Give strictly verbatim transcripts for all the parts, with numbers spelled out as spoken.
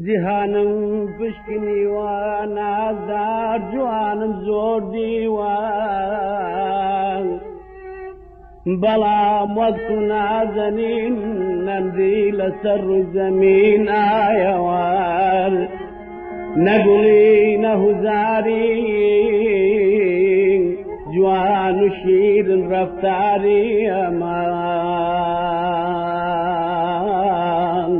جیهانم پشکنی و نازدار جوانم زۆر دیوان بەڵام وەک نازەنین نەمدی لەسەر ڕووی زەمین ئایەوار نەگوڵی نەهوزاری جوان و شیرن ڕەفتاری ئەمان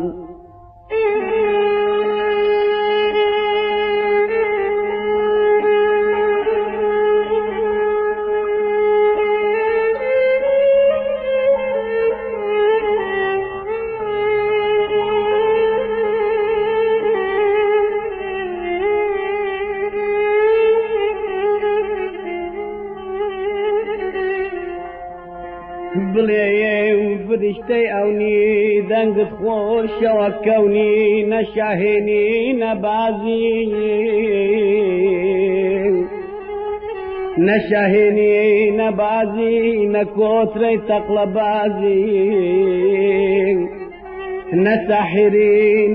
بڵێ فریشتەی ئەونی دەنگت خۆشەوە کەونی نەشاهێنی نەبازی نەشاهێنی نەبازی نەکۆترەی تەقلە بازی نەساحری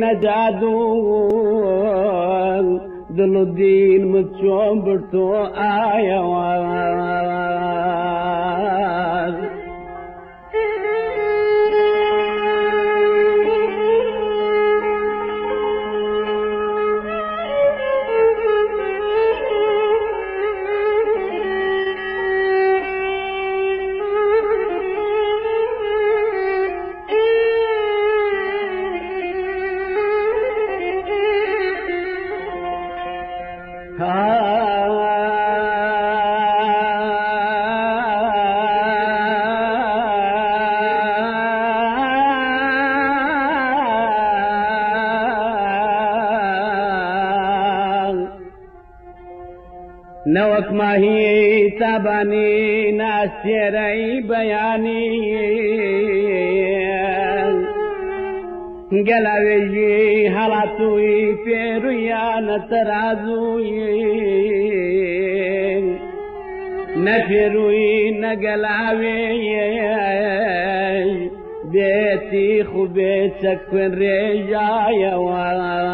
نەجادوو دڵ و دینمت چۆن برتۆ ئایەوار نەوەک ماهی تابانی ناسێرەی بەیانی گەلاوێژی هەڵاتووی پێرویانە تەرازووی نەفێروی نەگەلاوێ بێتی خوبێ چەک خوێن ڕێژایەوە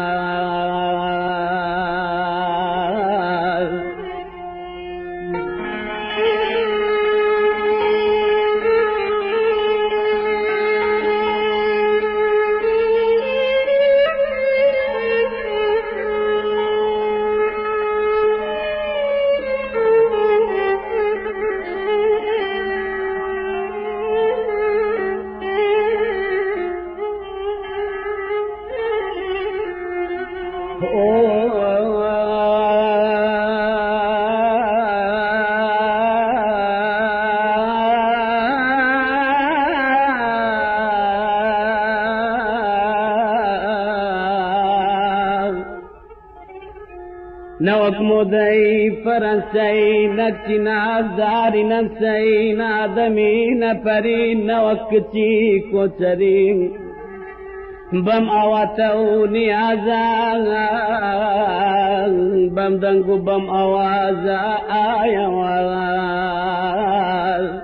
نەوەک مۆدەی فەرەنسەی نەکچی نازداری نەمسەی نادەمی نەپەری نەوەک کچی کۆچەری بەم ئاواتە و نیازە بەم دەنگ و بەم ئاوازە ئایەوە